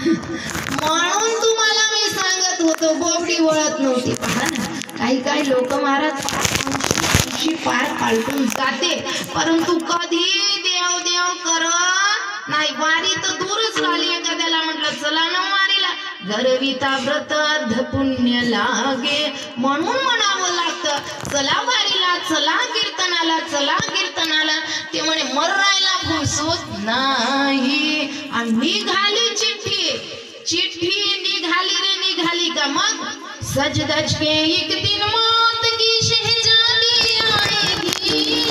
म्हणून तुम्हाला मी सांगत होतो बोबडी वळत नव्हती. पहा ना, काही लोक महाराज पार पालटून जाते, परंतु कधी देव देव करत नाही. वारी तर दूरच राहिली. एखाद्याला म्हटलं चला न वारीला, घरविता व्रत अर्ध पुण्य लागे, म्हणून म्हणावं लागतं चला वारीला, चला कीर्तनाला, चला कीर्तनाला. ते म्हणे मरायला फुसत नाही. आणि निघाली चिठ्ठी निघाली रे, निघाली का मग सज धज के एक दिन मौत की शहजादी आएगी,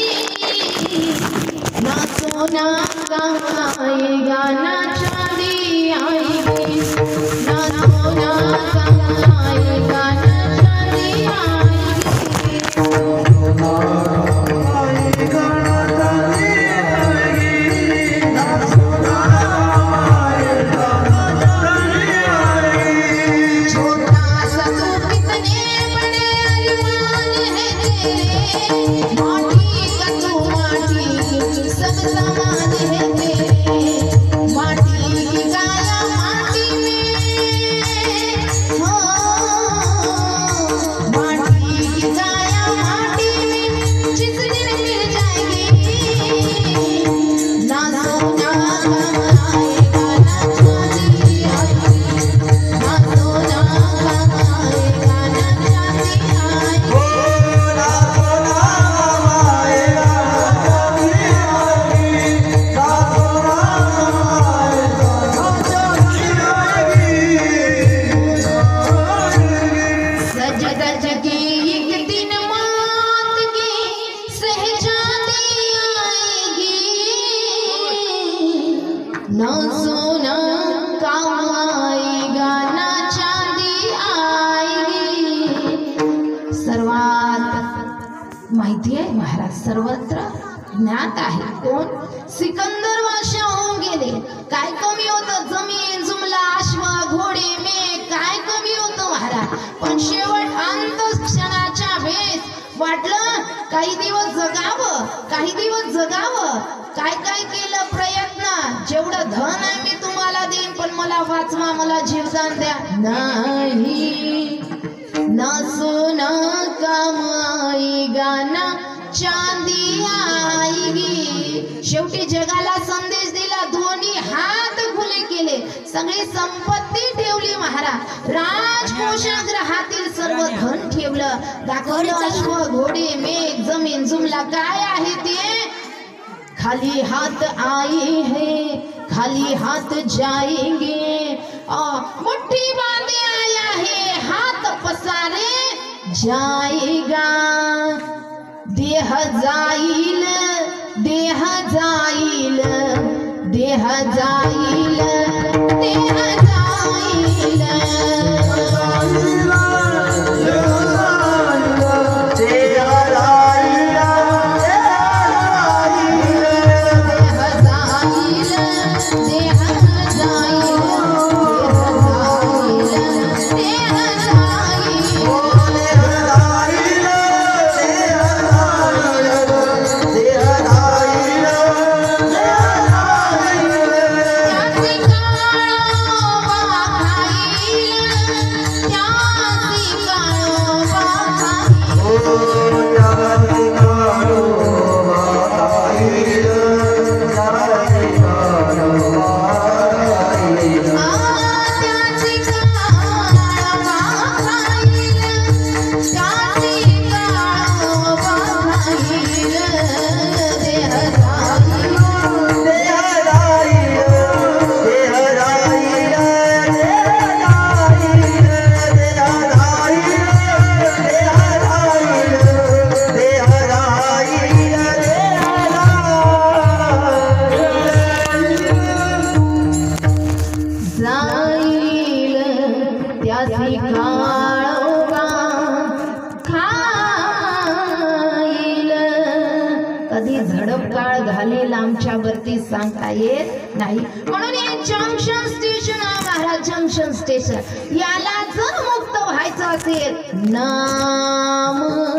ना सोना कमाएगा ना चांदी आएगी, ना सोना कमाएगा ना चांदी आएगी, सर्वत्र ज्ञात आहे. कोण? सिकंदर बादशाह होऊन गेले. काय कमी होतं? जमीन जुमला अश्व घोडे मेघ काय कमी होतं महाराज. पण शेवट अंत क्षणाच्या वेळेस वाटलं काही दिवस जगावं, काही दिवस जगावं. काय काय केलं प्रयत्न. जेवढं धन आहे मी तुम्हाला देईन, पण मला वाचवा, मला जीवदान द्या. नाही, ना सोना कमाएगा ना चांदी आएगी. शेवटी जगाला संदेश दिला. दोन्ही हात खुले केले. सगळी संपत्ती ठेवली महाराज. राजकोषागृहातील सर्व धन ठेवलं. दाखवलं अश्व घोडे मेघ जमीन जुमला काय आहे ते. खाली हात आए है खाली हात जाएंगे, मुट्ठी बांधे आया है हाथ पसारे जाएगा. देह जाईल, देह जाईल, देह जाईल, देह जाईल. आमच्यावरती सांगता येत नाही. म्हणून हे जंक्शन स्टेशन आहे महाराज. जंक्शन स्टेशन याला जर मुक्त व्हायचं असेल, नाम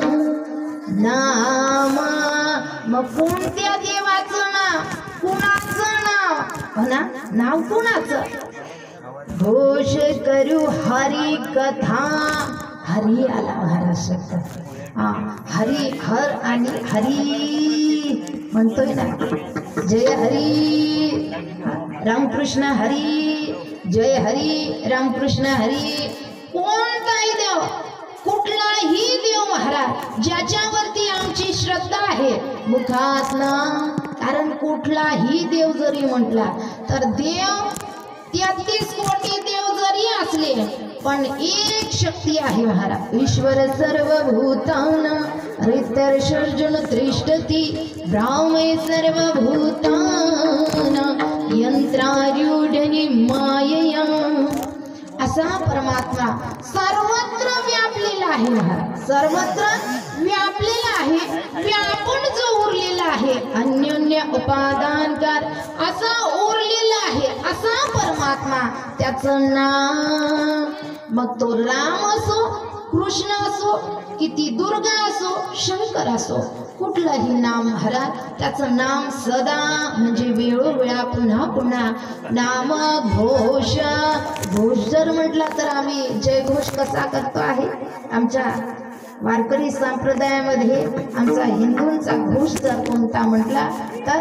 नाम. मग कोणत्या देवाचं नाव, कुणाचं नाव, हो ना, नाव कुणाचं. घोष करू हरी कथा. हरी आला महाराज शब्द. हरी हर आणि हरी म्हणतोय ना. जय हरी रामकृष्ण हरी. जय हरी रामकृष्ण हरी. कोणताही देव, कुठलाही देव महाराज ज्याच्यावरती आमची श्रद्धा आहे मुखात ना. कारण कुठलाही देव जरी म्हटला तर देव 33 कोटी देव जरी असले पण एक शक्ती आहे महाराज. ईश्वर सर्वभूताना हरितर्षर्जुन त्रिष्ठती ब्राह्मे सर्वभूताना यंत्रारूढनि मायया. असा परमात्मा सर्वत्र व्यापलेला आहे महाराज. सर्वत्र व्यापलेला आहे. व्यापून जो उरलेला आहे अन्योन्य उपादानकार असा उरलेला आहे असा परमात्मा. त्याचं नाम मग तो राम असो, कृष्ण असो, किती दुर्गा असो, शंकर असो, कुठलंही नाम महाराज त्याचं नाम सदा म्हणजे वेळोवेळा पुन्हा पुन्हा नाम घोष. घोष जर म्हटला तर आम्ही जयघोष कसा करतो आहे आमच्या वारकरी संप्रदायामध्ये. आमचा हिंदूंचा घोष जर कोणता म्हटला तर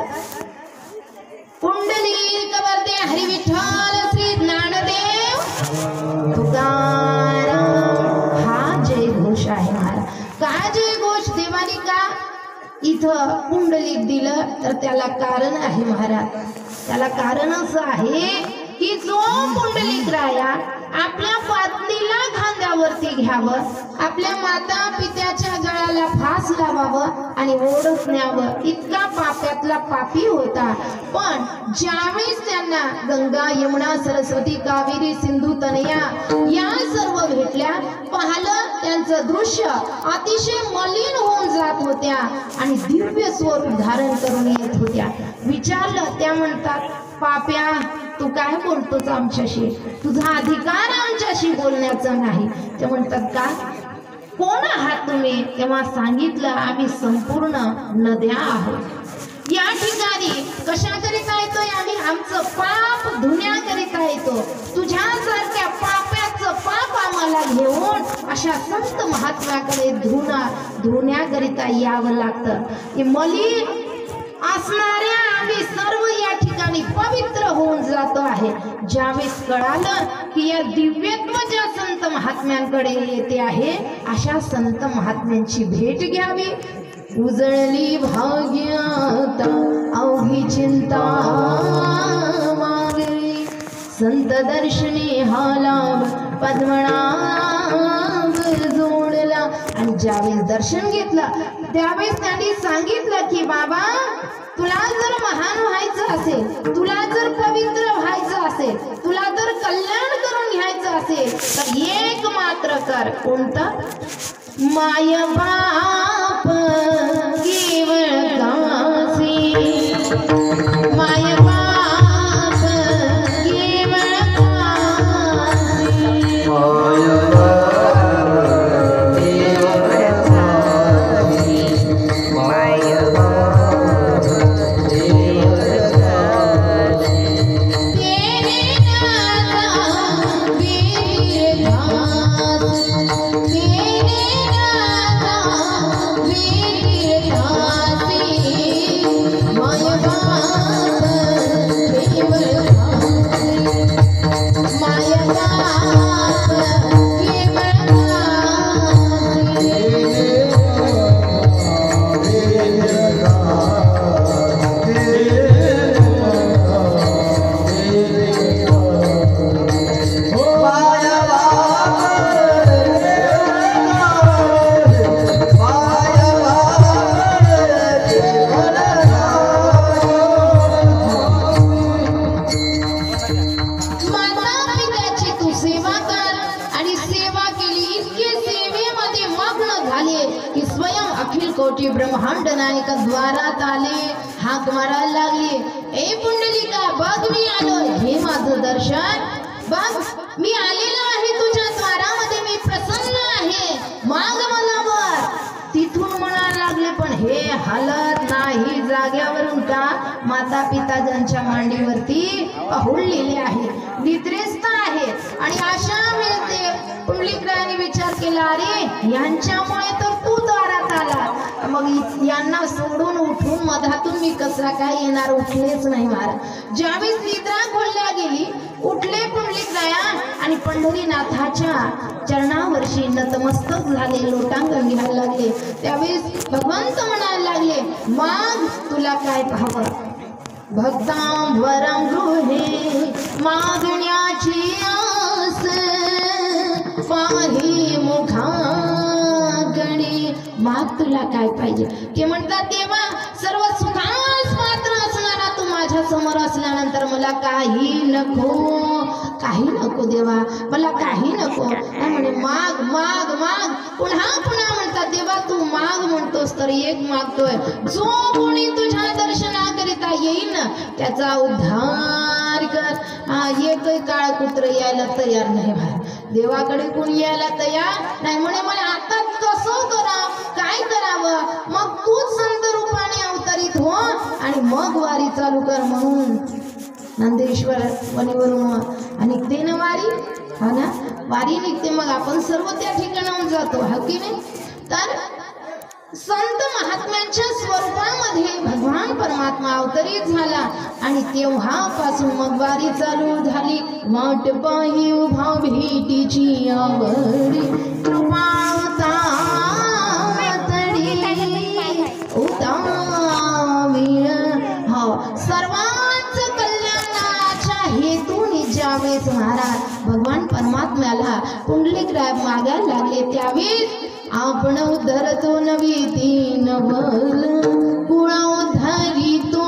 पुंडलिक वरदे हरी विठ्ठल श्री ज्ञानदेव तुकाराम. हा जयघोष आहे महाराज. का जयघोष देवानी का इथं पुंडलिक दिलं तर त्याला कारण आहे महाराज. त्याला कारण असं आहे की जो पुंडलिक राया आपल्या पत्नीला खांद्यावरती घ्यावं, आपल्या माता पित्याच्या गळ्याला फास लावावं आणि ओढत न्यावं इतका पाप्यातला पापी होता. पण ज्यावेळेस त्यांना गंगा यमुना सरस्वती कावेरी सिंधू तनया या सर्व भेटल्या, पाहिलं त्यांचं दृश्य अतिशय मलिन होऊन जात होत्या आणि दिव्य स्वरूप धारण करून येत होत्या. विचारलं त्या म्हणतात पाप्या तू काय बोलतोस आमच्याशी, तुझा अधिकार आमच्याशी बोलण्याचा नाही. ते म्हणतात का कोण आहात तुम्ही. तेव्हा सांगितलं आम्ही संपूर्ण नद्या आहोत. या ठिकाणी कशाकरिता येतोय आम्ही, आमचं पाप धुण्याकरिता येतो. तुझ्यासारख्या पाप्याचं पाप आम्हाला घेऊन अशा संत महात्म्याकडे धुण्याकरिता यावं लागतं. हे मलिन असणाऱ्या आम्ही सर्व या ठिकाणी पवित्र होऊन जातो आहे. ज्यावेळेस कळालं की या दिव्यत्व ज्या संत महात्म्यांकडे येते आहे अशा संत महात्म्यांची भेट घ्यावी. उजळली भाग्यात अवघी चिंता मागली, संत दर्शनी हा लाभ पद्मनाभ जोडला. आणि ज्यावेळेस दर्शन घेतलं त्यावेळेस त्यांनी सांगितलं की बाबा तुला जर महान व्हायचं असेल, तुला जर पवित्र व्हायचं असेल, तुला जर कल्याण करून घ्यायचं असेल तर एक मात्र कर. कोणतं. माय बाप केवळ कासी, माय बाप केवळ कासी, कोटी ब्रह्मांड नायक द्वारात आले, हाक मारायला लागले. ए पुंडलिका बघ मी आलो, हे माझं दर्शन बघ, मी आलेलो आहे तुझ्या द्वारामध्ये, मी प्रसन्न आहे, माग मला वर. तिथून म्हणायला लागले पण हे हालत नाही जाग्यावरून का. माता पिता ज्यांच्या मांडीवरती पहुडलेले आहे, निद्रेस्त आहे, आणि आशा मिळते. पुंडलिकरायाने विचार केला, अरे यांच्यामुळे तर तू दारात आला, मग यांना सोडून उठून मधातून मी कसा काय येणार. उठलेच नाही महाराज. ज्यावेळेस निद्रा खोलल्या गेली, उठले पुंडलिकराया आणि पंढरीनाथाच्या चरणावर्षी नतमस्तक झाले, लोटांगण घ्यायला लागले. त्यावेळेस भगवंत म्हणायला लागले, माग तुला काय पाहावं. भक्तांवरं गृहे मागण्याची आस, पाही मुखागणी. माग तुला काय पाहिजे. ते म्हणतात, देवा सर्व सुखास पात्र असणारा तू माझ्या समोर असल्यानंतर मला काही नको, काही नको देवा, मला काही नको. म्हणे माग माग माग. पुन्हा पुन्हा म्हणतात, देवा तू माग म्हणतोस तर एक मागतोय, जो कोणी तुझ्या दर्शनाकरिता येईल त्याचा उद्धार कर. एकही काळ कुत्र यायला तयार नाही भाई. देवाकडे कोणी यायला तयार नाही. म्हणे मला आता कसं करावं, काय करावं. मग तूच संत रूपाने अवतरित हो आणि मग वारी चालू कर. म्हणून नंदेश्वर वनीवरून आणि निघते ना वारी. हा ना, वारी निघते. मग आपण सर्व त्या ठिकाणाहून जातो, हा की नाही. तर संत महात्म्यांच्या स्वरूपामध्ये भगवान परमात्मा अवतरित झाला आणि तेव्हापासून मग वारी चालू झाली. वाट पाही उभा भेटीची आवडी, कृपा सर्वांच कल्याणाच्या हेतूने ज्यावेळेस महाराज भगवान परमात्म्याला पुंडलिकराय मागायला लागले, त्यावेळेस आपण उद्धरतो नवी तीन बल, कुळ उद्धरितो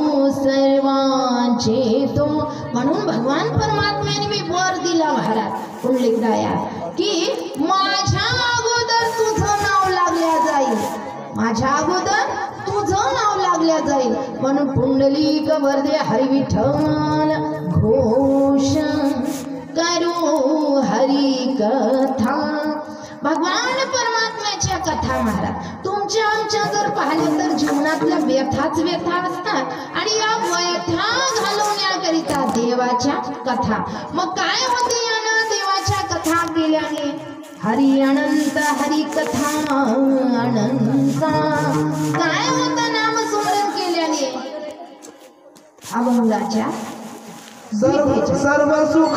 सर्वांचे तो. म्हणून भगवान परमात्म्याने मी वर दिला महाराज पुंडलिकराया की माझ्या अगोदर तुझं नाव लागल्या जाईल, माझ्या अगोदर तुझं नाव लागल्या जाईल. म्हणून पुंडलिक वरदे हरी विठ्ठल घोष करू हरी कथा. भगवान परमात्म्याच्या कथा महाराज तुमच्या आमच्या जर पाहिल्या तर जीवनातल्या व्यथाच व्यथा असतात आणि या व्यथा घालवण्याकरिता देवाच्या कथा. मग काय होते यानं देवाच्या कथा केल्याने. हरी अनंत हरी कथा अनंत. काय होतं नामस्मरण केल्याने. अभंगाच्या सर्व सुख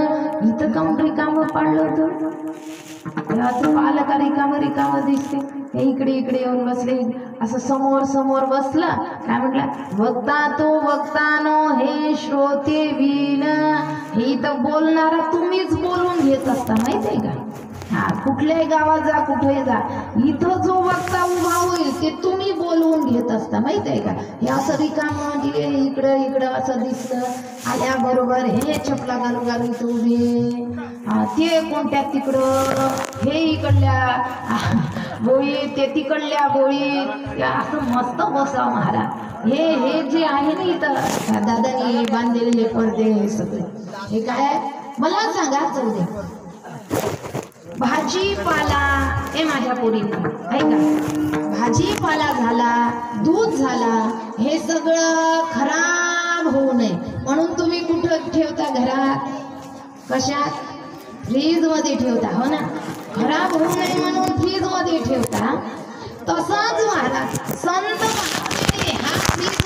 पाळलं होतं. पालका रिकाम रिकाम दिसते. हे इकडे इकडे येऊन बसले, असं समोर समोर बसला. काय म्हटलं, वक्ता तो वक्तानो हे श्रोते विन. हे तर बोलणारा तुम्हीच बोलून घेत असता माहिती आहे का. हा, कुठल्याही गावात जा, कुठेही जा, इथं जो वक्ता उभा होईल ते तुम्ही बोलवून घेत असता माहित आहे का. हे असं रिकामं इकडं इकडं असं दिसतं. आल्याबरोबर हे चपला घालू घालू इथं उभे, ते कोणत्या तिकडं, हे इकडल्या बोळी, ते तिकडल्या बोळी, असं मस्त बसा महाराज. हे जे आहे ना इथं दादानी बांधलेले पडदे, हे सगळे हे काय आहे मला सांगा. जाऊ दे, भाजीपाला हे माझ्या पोरींना ऐका, भाजीपाला झाला, दूध झाला, हे सगळं खराब होऊ नये म्हणून तुम्ही कुठं ठेवता घरात, कशात, फ्रीज मध्ये ठेवता हो ना. खराब होऊ नये म्हणून फ्रीज मध्ये ठेवता. तसाच महाराज संत हा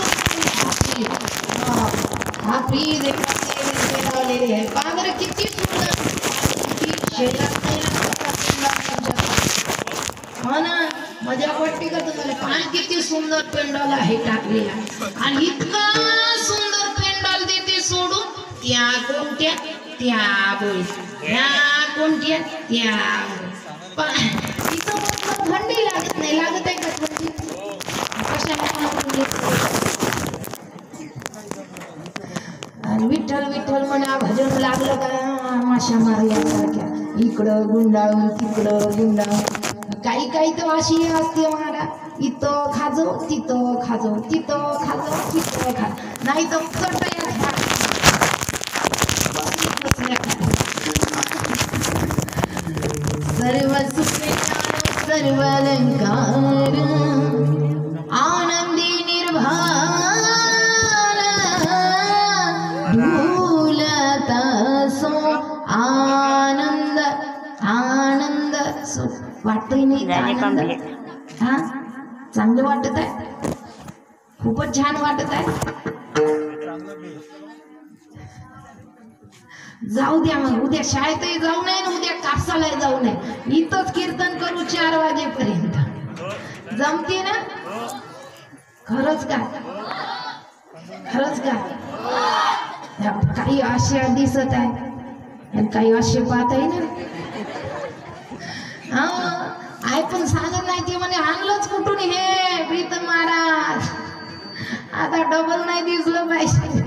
फ्रीज आहे. पागर किती सुंदर, हो ना, मजा वाटते का तुम्हाला. पाय किती सुंदर पेंडॉल आहे टाकलेला, आणि इतका सुंदर पेंडॉल देते सोडून त्या कोणत्या त्या बोळी, ह्या कोणत्या त्या. इथं थंडी लागत नाही, लागत आहे का थंडी, कशाला. आणि विठ्ठल विठ्ठल म्हणा भजन लागलं का माशा मारल्यासारख्या, इकडं गुंडाळून तिकडं गुंडाळून. काही काही तर अशी असते महाराज, इथं खाजो तिथं खाजो, तिथं खाजो तिथं खा, नाही तर चटया सर्व सुखे सर्व अलंकार आनंदी निर्भर ढोलता सो आनंद आनंद सो. वाटतोय नाही आनंद, हा चांगलं वाटत आहे, खूपच छान वाटत आहे. जाऊ द्या मग, उद्या शाळेतही जाऊ नये ना, उद्या कापसाला जाऊ नये, इथंच कीर्तन करू 4 वाजेपर्यंत. जमते ना. खरंच का, खरंच का. काही आशा दिसत आहे आणि काही आशे पाहत आहे ना. आई पण सांगत नाही, ते म्हणे आणलंच कुठून हे प्रीतम महाराज, आता डबल नाही दिसलं पाहिजे.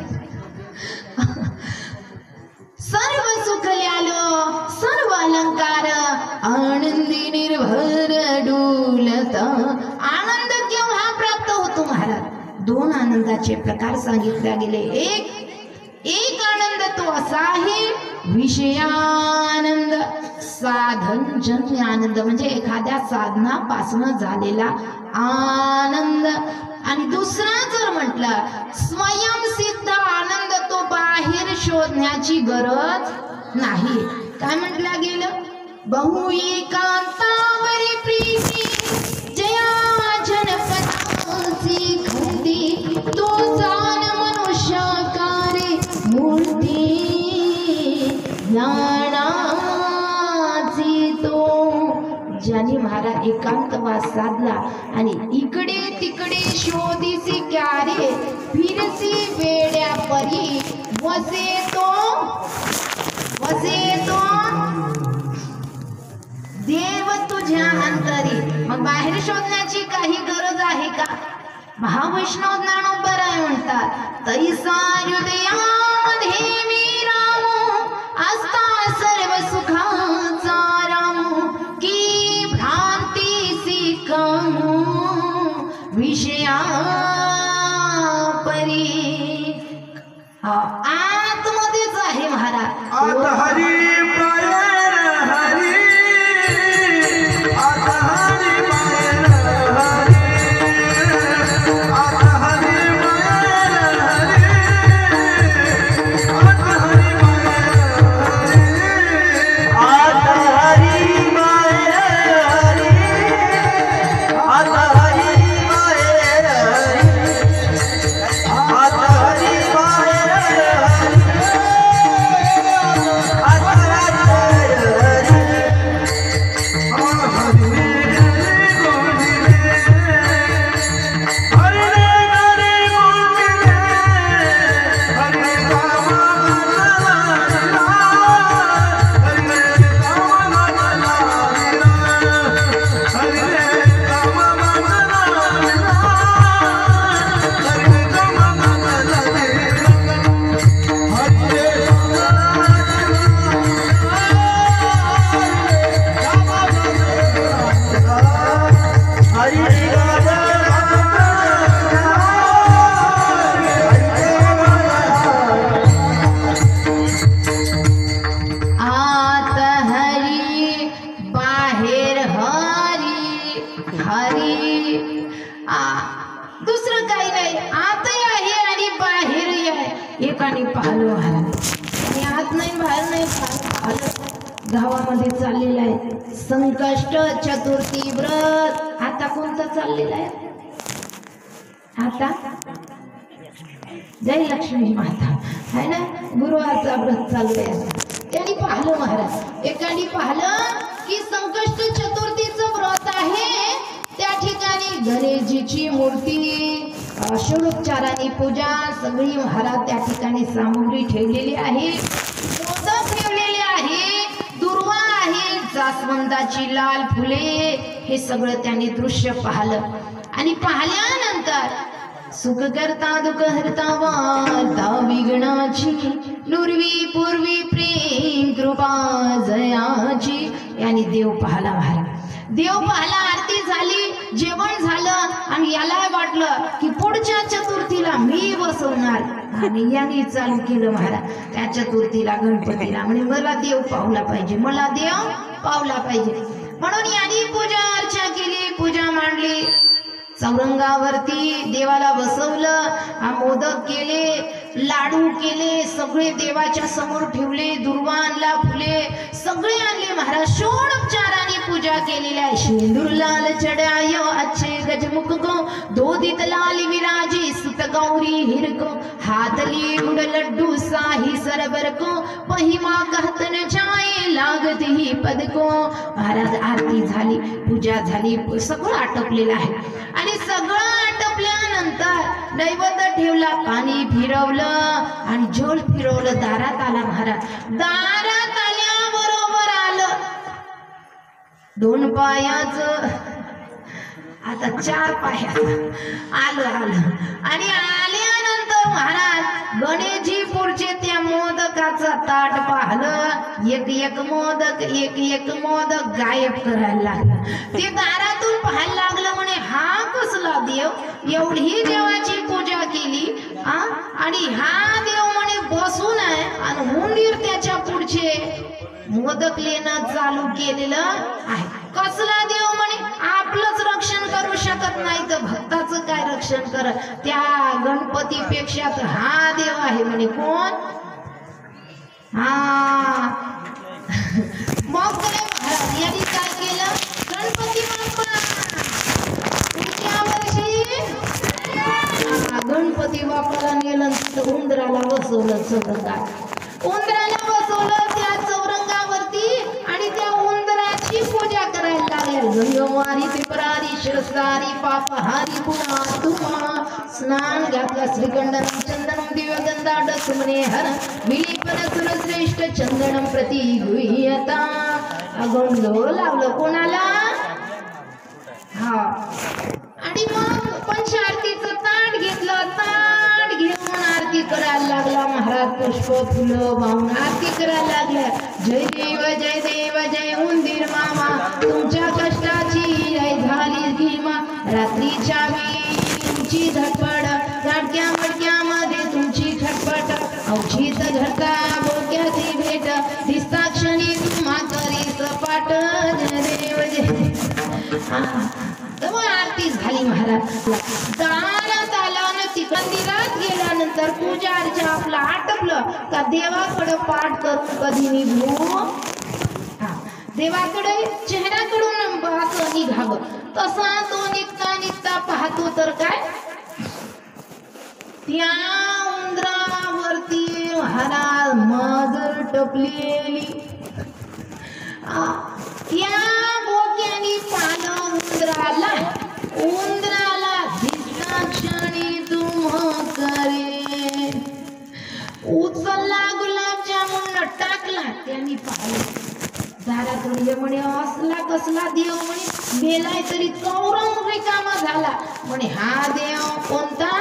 सर्व सुख आलो सर्व अलंकार आनंदी निर्भर डोलता. आनंद केव्हा प्राप्त होतो महाराज. 2 आनंदाचे प्रकार सांगितले गेले. एक आनंद तो असा आहे विषयानंद, साधनजन्य आनंद, म्हणजे एखाद्या साधनापासून झालेला आनंद. आणि दुसरा जर म्हटलं स्वयंसिद्ध आनंद, तो बाहेर शोधण्याची गरज नाही. काय म्हटलं गेलं, बहु एकांतावरी प्रीती जया जनपदासी खंडी, तो जाण मनुष्याकारे मूर्ती ज्ञानाची तो. ज्याने महाराज एकांतवास साधला आणि इकडे तिकडे शोधीसी क्यारे फिरसी वेड्या परी, वसे तो देव तुझ्या अंतरी. मग बाहेर शोधण्याची काही गरज आहे का. महावैष्णव ज्ञानोबराय म्हणतात, तैसा हृदयामध्ये रामो असता सर्व सुखाचा रामो, की भ्रांती कामो विषया परी. आतमध्येच आहे महाराज. आता हरी पायर हरी, आता हरी पायर हरी, आता हरी पायर हरी, आता हरी पायर हरी, आता हरी पायर हरी, आता हरी पायर हरी, आता हरी पायर हरी. पाहलं महाराज आणि आत नाही बाहेर नाही पाहलं गावामध्ये चाललेलं आहे संकष्ट चतुर्थी व्रत. आता कोणतं चाललेलं आहे आता जय लक्ष्मी माता है ना गुरुवारचा व्रत चालू आहे. त्यांनी पाहिलं महाराज एकाने पाहिलं की संकष्ट चतुर्थीचं व्रत आहे त्या ठिकाणी गणेशजीची मूर्ती षोडोपचाराने पूजा सगळी महाराज त्या ठिकाणी सामुग्री ठेवलेली आहे मोदक ठेवलेले आहे दुर्वा आहे जास्वंदाची लाल फुले हे सगळं त्यांनी दृश्य पाहिलं आणि पाहिल्यानंतर सुख करता दुःख हरता वार्ता विघ्नाची नुरवी पूर्वी प्रेम कृपा जयाची यांनी देव पाहला महाराज. देव पाहला आरती झाली जेवण झालं आणि याला वाटलं की पुढच्या चतुर्थीला मी बसवणार आणि यांनी चालू केलं महाराज त्या चतुर्थीला गणपतीला म्हणजे मला देव पावला पाहिजे मला देव पावला पाहिजे म्हणून यांनी पूजा अर्चा केली पूजा मांडली चौरंगावरती देवाला बसवलं मोदक केले लाडू केले सगळे देवाच्या समोर ठेवले दुर्वा आणला फुले सगळे आणले महाराज षोडोपचाराने पूजा केलेली आहे. शेंदूर लाल चढायो अच्छे गजमुख को दोदित लाल विराजी सुत गौरी हिरको हाथली उड लड्डू साही सरबर को महिमा कहत न जाए लागत ही पद को. महाराज आरती झाली पूजा झाली सगळं आटोपलेलं आहे आणि सगळं आटोपल्यानंतर नैवेद्य ठेवला पाणी फिरवलं आणि झोल फिरवलं दारात आला महाराज. दारात आल्याबरोबर आलं दोन पायाचं आता चार पायाचं आलं आणि आल्यानंतर महाराज गणेशजी पुढचे त्या मोदकाचा ताट पाहिलं एक मोदक गायब करायला लागला. ते दारातून पाहायला लागलं म्हणे हा कसला देव एवढी देवाची पूजा केली आणि हा देव म्हणे बसून आहे आणि उंदीर त्याच्या पुढचे मोदक लेणं चालू केलेलं आहे. कसला देव म्हणे आपलंच रक्षण करू शकत नाही तर भक्ताचं काय रक्षण कर त्या गणपतीपेक्षा तर हा देव आहे म्हणे. कोण मग महाराज यांनी काय केलं गणपती बाप्पा पुढच्या वर्षी गणपती बाप्पाला नेलं तर उंदराला बसवलं चौरंगात उंदराला बसवलं त्या चौरंगावरती आणि त्या उंदराची पूजा करायला लागल्या. गंगवारी त्रिपुरारी शिरसारी पापहारी पुन्हा तुम्हा स्नान घातला श्रीखंडनम चंदनम दिव्यगंधाड सुमने हर विलिपन सुरश्रेष्ठ चंदनम प्रति गुह्यता. गोंधळ लावलं कोणाला आणि मग पंचारतीचं ताट घेतलं ताट घेऊन आरती करायला लागला महाराज. पुष्प फुलं वाहून आरती करायला लागल्या. जय देव जय उंदीर मामा तुमच्या कष्टाची झाली भीमा रात्रीच्या वेळी तुमची धडपड गाडक्या मडक्यामध्ये तुमची खटपट औषित घरता बोक्याची भेट दिसता क्षणी तुम्हा करी सपाट. जय देव जय आरती झाली महाराज. दारात आला आणि मंदिरात गेल्यानंतर पूजा अर्चा आपलं आटपलं का देवाकडे पाठ करून कधी निघू देवाकडे चेहऱ्याकडून असं निघावं तसा तो निघता पाहतो तर काय त्या उंदरावरती महाराज मजर टपलेली त्या बोक्याने पानं उंदराला दिसता क्षणी तुम करे उचलला गुलाबजामुन टाकला. त्यांनी पाहिलं दारातून म्हणे असला कसला देव म्हणे गेलाय तरी चौरंग रिकामा झाला म्हणे हा देव कोणता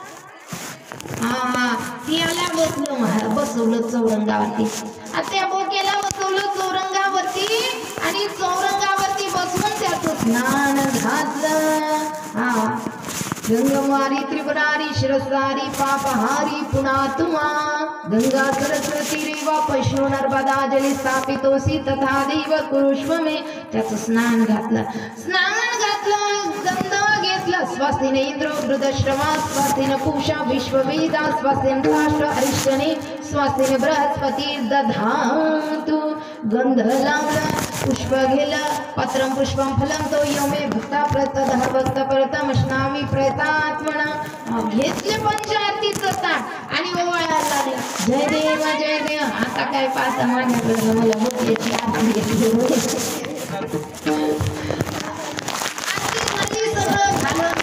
त्याला बसवलं चौरंगावरती. त्या बोक्याला बसवलं चौरंगावरती आणि चौरंगावरती बसवून त्याचं स्नान घातलं. गंगवारी त्रिपुरारी शिरसारी पापहारी पुन्हा तुम्हा गंगा सरस्वती रेवा पशु नर्मदा जली स्थापितोसी तथा देव कुरुष्व मे. त्याचं स्नान घातलं गंध घेतलं. स्वस्तिन इंद्रो वृद्धश्रवा स्वस्तिन पूषा विश्ववेदा स्वस्तिन राष्ट्र अरिष्टने स्वस्ति बृहस्पती दधातु गंध लावला पुष्प गेला पत्रम पुष्पम फलम तो योमे भक्ता प्रतदः भक्त परतमश्नामी प्रेतात्मना घेतले पंचारतीचं ताट आणि ओवाळायला लागला जय देव आता काय पाहता माझ्याकडे मला मोठ्याची आरती घेतली सगळं झालं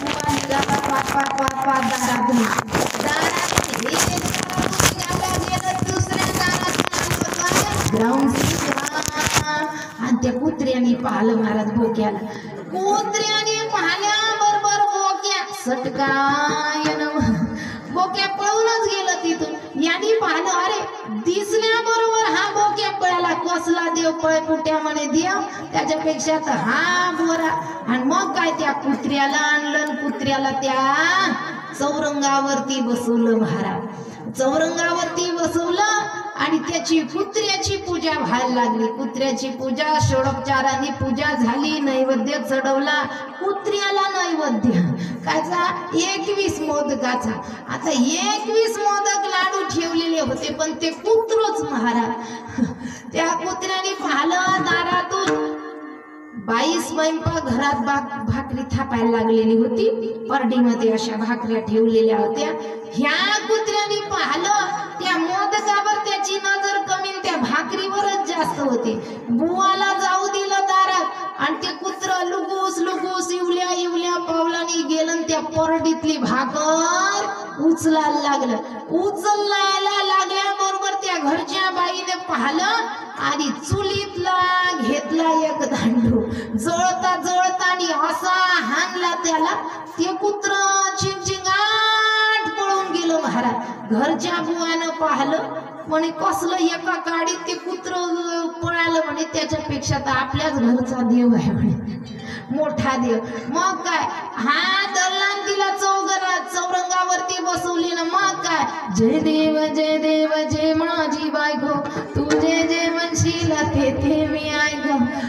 आणि त्या कुत्र्याने पाहिलं महाराज बोक्याला कुत्र्याने पाहिल्याबरोबर बोक्या सटकाय बोक्या पळूनच गेलं तिथून यांनी पाहिलं अरे दिसल्याबरोबर हा बोक्या पळाला कसला देव पळपुट्या म्हणे देव त्याच्यापेक्षा तर हा बोरा आणि मग काय त्या कुत्र्याला आणलं कुत्र्याला त्या चौरंगावरती बसवलं महाराज चौरंगावरती बसवलं आणि त्याची कुत्र्याची पूजा व्हायला लागली कुत्र्याची पूजा षोडोपचाराने पूजा झाली नैवेद्य चढवला कुत्र्याला नैवेद्य काचा 21 मोदकाचा आता 21 मोदक लाडू ठेवलेले होते पण ते कुत्रच महाराज त्या कुत्र्याने पाहिलं दारातून 22 स्वयंपाक घरात भाकरी थापायला लागलेली होती परडीमध्ये अशा भाकऱ्या ठेवलेल्या होत्या ह्या कुत्र्याने पाहिलं त्या मोदकावर त्याची नजर कमी त्या भाकरीवरच जास्त होती बुवाला जाऊ दिलं दारात आणि ते कुत्र लुगूस इवल्या पावलाने गेलं त्या परडीतली भाकर उचलायला लागलं उचलायला लागल्याबरोबर त्या घरच्या बाईने पाहिलं आणि चुलीतला घेतला एक दांडू जळता आणि असा हाणला त्याला ते कुत्र चिंचिंगाट पळून गेलं महाराज घरच्या बुवानं पाहिलं म्हणे कसलं एका काडीत ते कुत्र पळालं म्हणे त्याच्यापेक्षा तर आपल्याच घरचा देव आहे म्हणे मोठा देव मग काय हा दल्लान तिला चौरंगावरती बसवली ना मग काय जय देव जय माझी बायको तू जे म्हणशील ते मी ऐक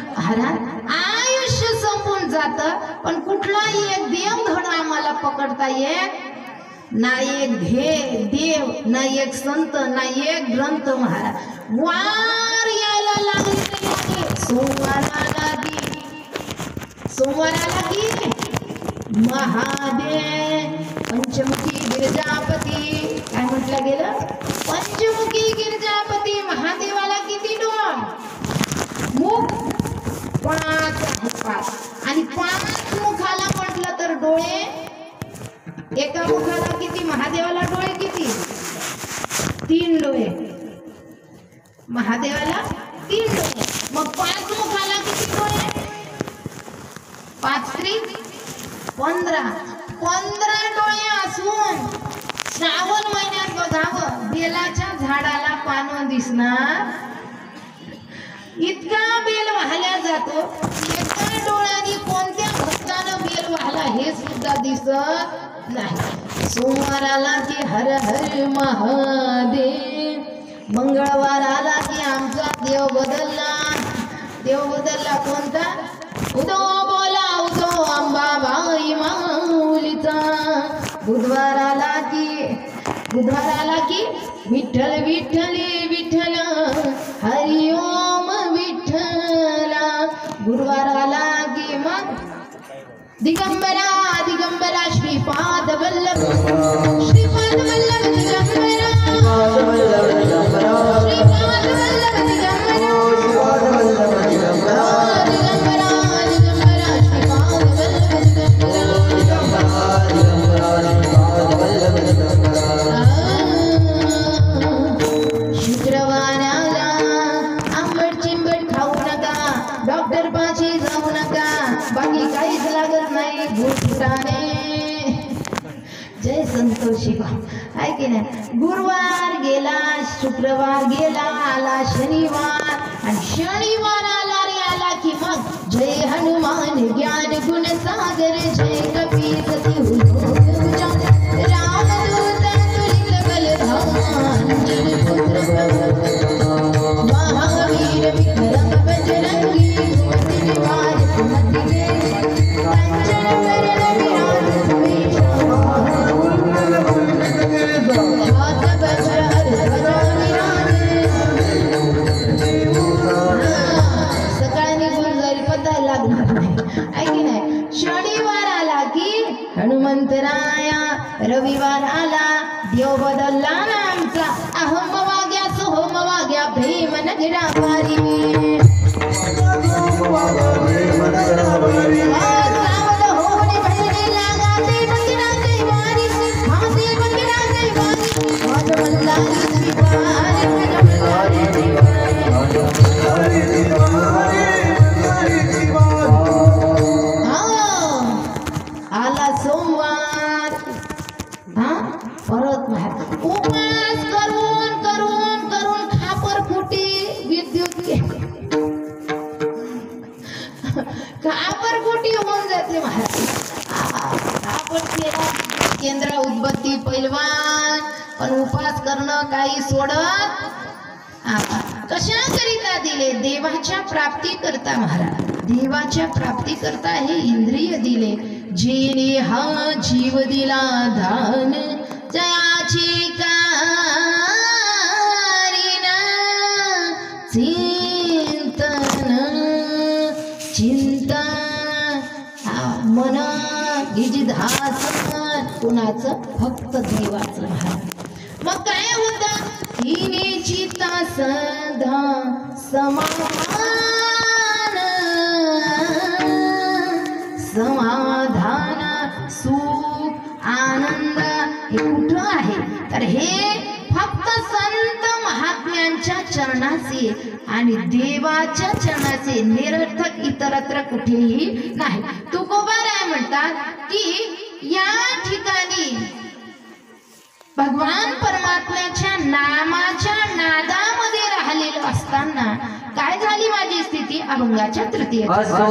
आयुष्य संपून जात पण कुठलाही एक देव धड आम्हाला पकडता येत ना एक देव ना एक संत ना एक ग्रंथ महाराज वार यायला लागले सोमवाराला की महादेव पंचमुखी गिरजापती काय म्हटलं गेलं पंचमुखी गिरजापती महादेवाला किती डोळ मुख 5 आणि 5 मुखाला म्हटलं तर डोळे एका मुखाला किती महादेवाला डोळे किती 3 डोळे महादेवाला 3 डोळे मग 5 मुखाला किती डोळे 5 3 15 डोळे असून श्रावण महिन्यात बघावं बेलाच्या झाडाला पानं दिसणार इतका बेल वाहल्या जातो एका डोळ्याने कोणत्या भक्तानं बेल वाहला हे सुद्धा दिसत नाही सोमवाराला की हर हर महादेव मंगळवार आला की आमचा देव बदलला कोणता उदो बोला उदो अंबाबाई माऊलीचा बुधवार आला की विठ्ठल विठ्ठल हरिओम विठ्ठला गुरुवार आला की मग दिगंबरा श्रीपाद वल्लभ शुक्रवाराला आंबट चिंबट खाऊ नका डॉक्टर पाशी जाऊ नका बाकी काहीच लागत नाही भूताने जय संतोषी आहे की नाही गुरुवार गेला शुक्रवार गेला आला शनिवार आणि शनिवार आला की मग जय हनुमान ज्ञान गुण सागर जय कबीर रामदूत तुलित बलधाम अंजन पुत्र महावीर विक्रम बजरंगी सुमति निवार सुमति कंचन वरण विराज सुवेशा हाथ वज्र हर ध्वजा उतराया रविवार आला देव बदलला ना आमचा अहम वाग्या सोहम वाग्या भीम नगरा वारी सावध होणे भजने लागा ते मंदिराचे वारी भाते मंदिराचे वारी माझ मल्हारी आला सोमवार परत उपवास करून करून करून खापर फुटी विद्युत खापर फुटी होऊन जाते महाराज आपण केला केंद्र उद्बत्ती पैलवान पण उपास करणं काही सोडत कशा करिता दिले देवाच्या प्राप्ती करता महाराज देवाच्या प्राप्ती करता हे इंद्रिय दिले जेने हा जीव दिला दान जयाची कारिना चिंतन चिंतन मन गिजिधास कुणाचं फक्त देवाचं महाराज मग काय होतं हिने चित्ता सदा समाधान समाधान सुख आनंद हे कुठं आहे तर हे फक्त संत महात्म्यांच्या चरणाचे आणि देवाच्या चरणाचे निरर्थक इतरत्र कुठेही नाही तुकोबाराय म्हणतात की या ठिकाणी भगवान परमात्म्याच्या नामाच्या नादामध्ये राहिलेलो असताना काय झाली माझी स्थिती अभंगाच्या तृतीय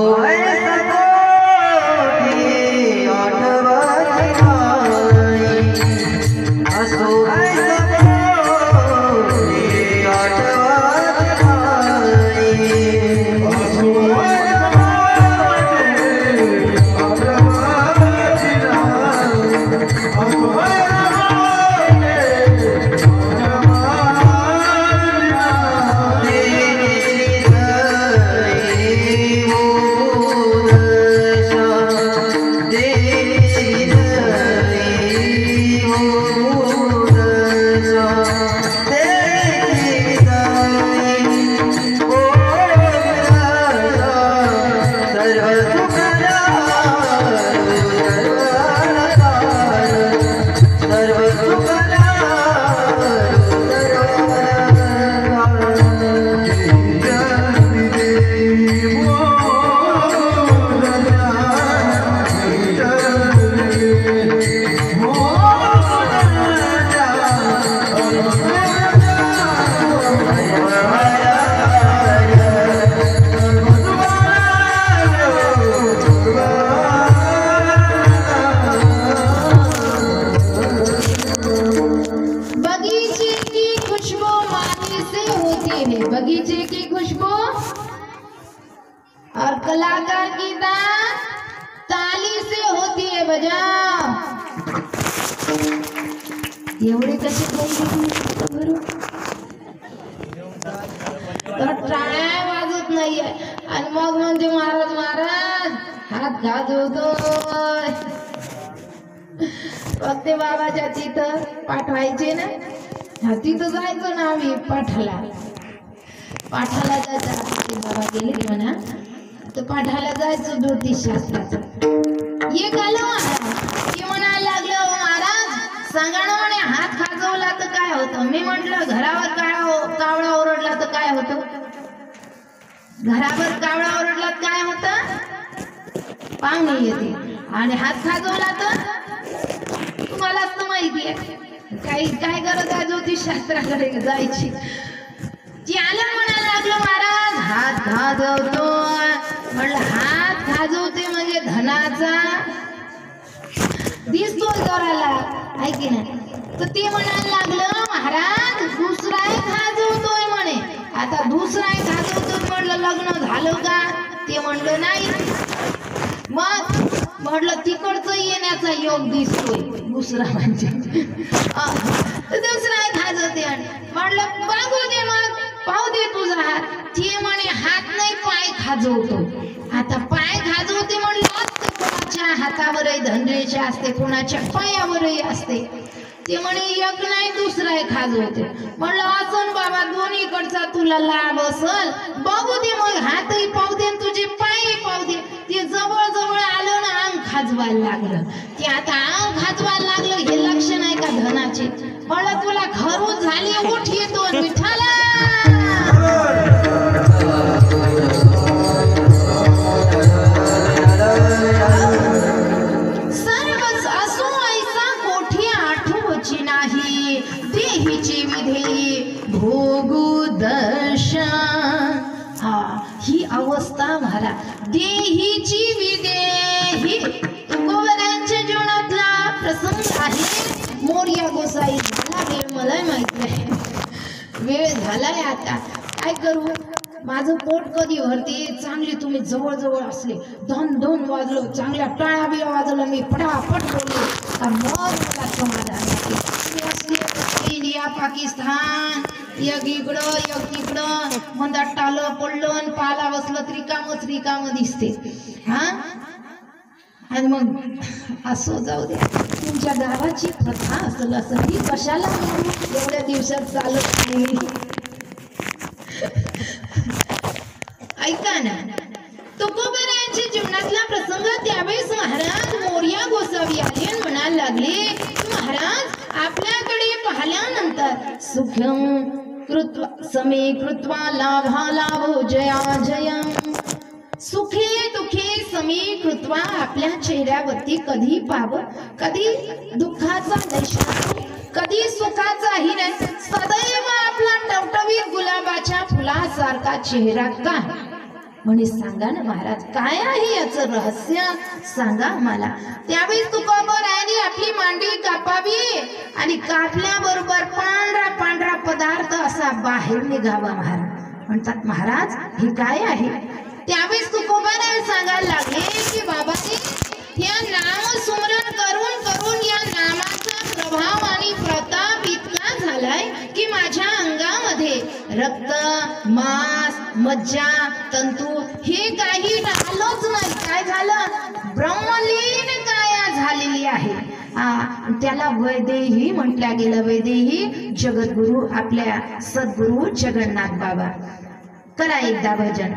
बगीचे की खुशबू और कलाकार की दात ताली से होती है बजाव एवढे कसे तर टाळ्या वाजत नाहीये आणि मग म्हणते महाराज महाराज हात गाजवतोय फक्त बाबाच्या तिथं पाठवायचे ना तिथं जायचं ना आम्ही पाठाला जायचं बाबा गेले म्हणा तर पाठाला जायचं ज्योतिषशास्त्राचं एक आलं ते म्हणायला लागलं महाराज सांगा ना म्हणे हात खाजवला तर काय होतं मी म्हटलं घरावर कावळा ओरडला तर काय होतं घरावर कावळा ओरडला काय होतं पाहुणे येते आणि हात खाजवला तर तुम्हालाच तर माहिती आहे काय गरज आहे ज्योतिषशास्त्राकडे जायची आलं म्हणायला लागलं महाराज हात खाजवतो म्हणलं हात खाजवते म्हणजे धनाचा दिसतोय जोराला ऐकी ना तर ते म्हणायला लागलं महाराज दुसरा खाजवतोय म्हणे आता दुसरा खाजवतोय म्हणलं लग्न झालं का ते म्हणलं नाही मग म्हटलं तिकडचं येण्याचा योग दिसतोय दुसरा म्हणजे दुसरा खाजवते म्हटलं बघू दे मग पाहू दे तुझा हात ते म्हणे हात नाही पाय खाजवतो आता पाय खाजवते म्हणलं कोणाच्या कुणाच्या हातावरही धनरेषा असते, कुणाच्या पायावरही असते. ते म्हणे एक नाही दुसरा एक खाजवते. म्हणलं असं बाबा दोन्हीकडचा तुला लाभ असल, बघू दे मग हातही पाहू दे तुझे पायही पाहू दे. ते जवळ जवळ आलं ना अंग खाजवायला लागलं. ते आता अंग खाजवायला लागलं हे लक्षण आहे का धनाचे? म्हणलं तुला खरू झाली उठ येतो विठाला. सर्वच असो ऐसा कोठी आठवची नाही, देहीची विधेयी भोगू दर्शन. हा ही अवस्था महारा देहीची विदेही तुकोबरायांच्या जीवनातला प्रसंग आहे. मोरया गोसाई झाला वेळ, मला माहित नाही वेळ झालाय आता काय करू. माझं पोट कधी भरते. चांगली तुम्ही जवळ जवळ असले, दोन दोन वाजलं, चांगल्या टाळ्या बिळ्या वाजलं, मी पटापट बोललो का मग मला समाधान वाटते. इंडिया पाकिस्तान एक इकडं एक तिकडं मंदात टालं पडलं पाला बसलं तरी काम दिसते. हा आणि मग असं जाऊ द्या. तुमच्या गावाची प्रथा असेल असं ती कशाला एवढ्या दिवसात चालत नाही. ऐका ना, तुकोबरायांच्या जीवनातला प्रसंग. त्यावेळेस महाराज मोरया गोसावी आले आणि म्हणायला लागले, महाराज आपल्याकडे पाहिल्यानंतर सुखम कृत्वा समे कृत्वा लाभा लाभो जया जया. सुखे दुखे समी कृत्वा आपल्या चेहऱ्यावरती कधी पाहावं, कधी दुःखाचा नैशातो, कधी सुखाचाही नाही. सदैव आपला टवटवीत गुलाबाच्या फुलासारखा चेहरा का? म्हणे सांगा ना महाराज काय आहे याचं रहस्य, सांगा मला. त्यावेळेस तुकोबरायांनी आपली मांडी कापावी आणि कापल्याबरोबर पांढरा पांढरा पदार्थ असा बाहेर निघावा. महाराज म्हणतात महाराज हे काय आहे? त्यावेळेस तुकोबराय सांगायला लागले की बाबाजी या नाम सुमरण करून करून या नामाचा प्रभाव आणि प्रताप इतका झालाय की माझ्या अंगामध्ये रक्त मांस मज्जा तंतू हे काही राहिलंच नाही. काय झालं? ब्रह्मलीन काया झालेली आहे. त्याला वैदेही म्हटल्या गेलं. वैदेही जगद्गुरु आपल्या सद्गुरु जगन्नाथ बाबा. करा एकदा भजन.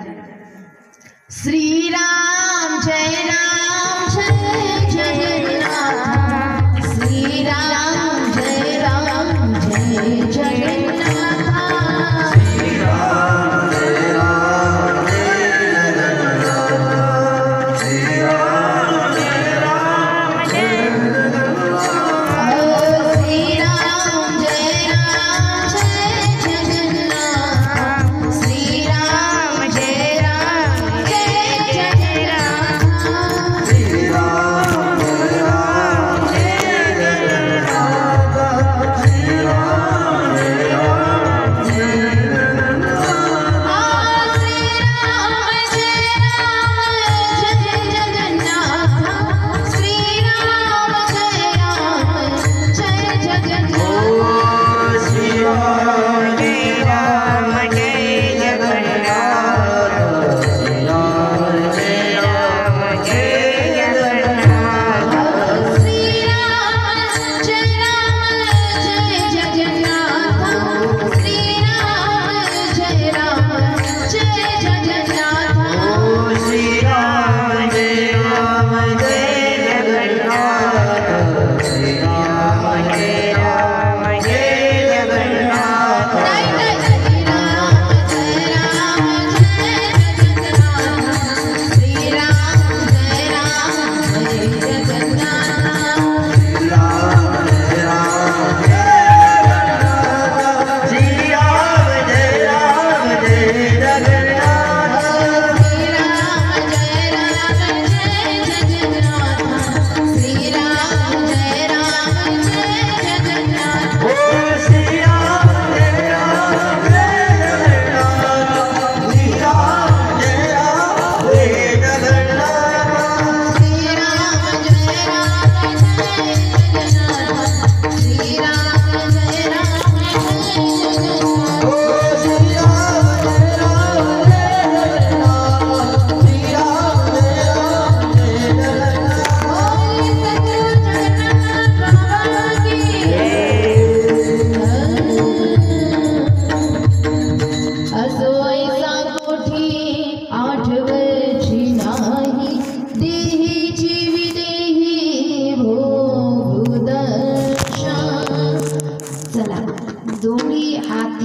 श्रीराम जय राम जय जगन्नाथ, श्रीराम जय राम जय जगन्नाथ, श्रीराम जय राम जय जगन्नाथ, श्रीराम जय राम जय जगन्नाथ, श्रीराम जय राम जय जगन्नाथ, श्रीराम जय राम जय जगन्नाथ.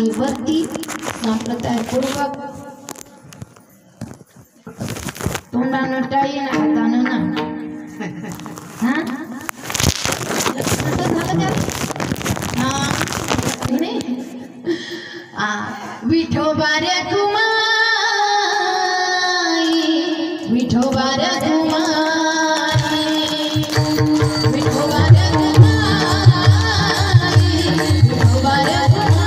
आणि वरती संप्रदायपूर्वक तोंडानं टाळी ना हातानं ना हा झालं का विठोबा रे कुमाई विठोबा रे कुमाई विठोबा रे कुमाई विठोबा रे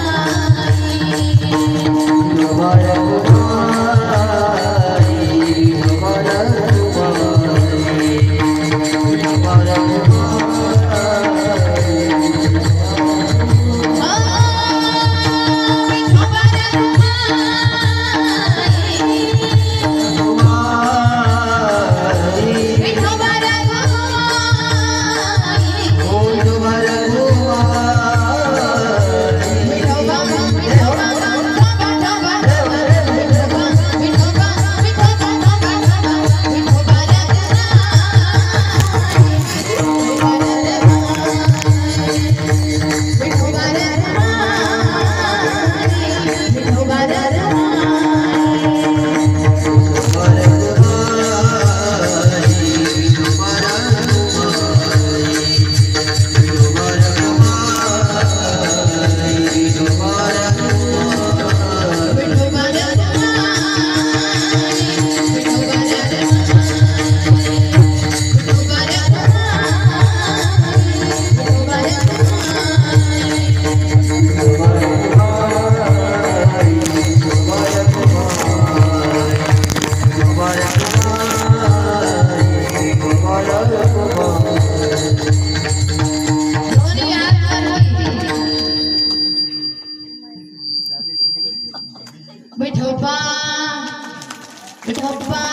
विठोबा विठोबा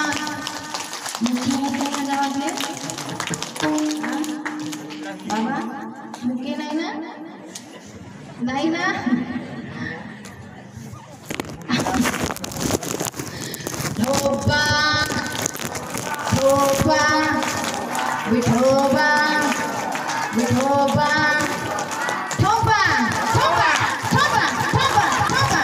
बाबा मुके नाही ना नाही ना ठोबा ठोबा विठोबा विठोबा ठोबा ठोबा ठोबा ठोबा ठोबा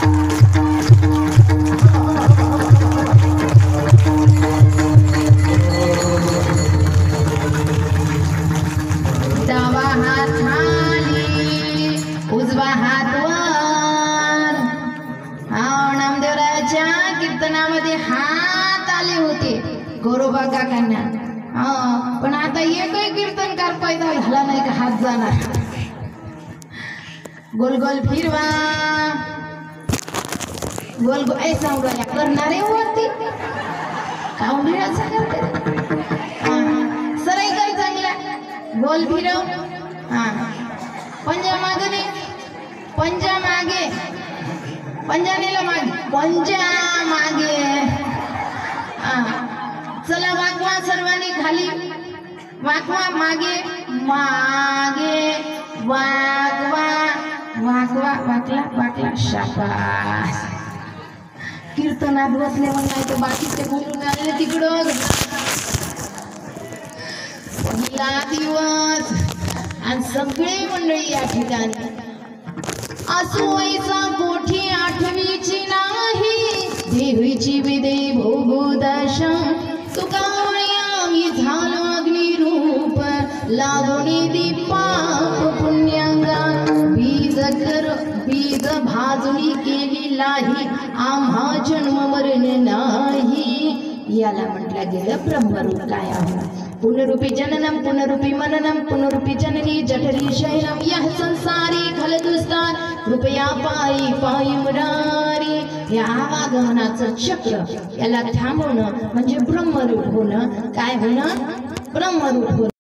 डावा हात खाली उजवा हात वर नामदेवरायाच्या कीर्तनामध्ये हात आले होते गोरोबा काकांना पण आता एकही कीर्तनकार पैदा झाला नाही का हात जाणार गोल गोल फिरवा गोल गोल ऐसा करणारे वरती काउंडीळाचा करते सरळ कर चांगला गोल फिरव पंजा मागे नाही पंजा मागे पंजानेला मागे पंजा मागे चला वाकवा सर्वांनी खाली वाकवा मागे मागे वाकवा वाकवा वाकला वाकला शाबास कीर्तनात बसले नाही तर बाकीचे बोलून आले तिकडं पहिला दिवस आणि सगळे मंडळी या ठिकाणी असो ऐसा कोठी आठवीची नाही देवीची विदे भोगोदशा तुकावळी आम्ही झालो अग्निरूप लागोनी दीपाप पुण्यांगा बीज भाजुनी केली लाही आम्हा जन्म मरण नाही याला म्हटलं गेलं ब्रह्मरूप काय आहे पुनरूपी जननम पुनरूपी मननम पुनरूपी जननी जठरी शैलम यह संसारी खलदुस्तान कृपया पायी पायी मुरारी या आवागमनाचं चक्र याला थांबवणं म्हणजे ब्रह्मरूप होणं काय होणं ब्रह्मरूप होणं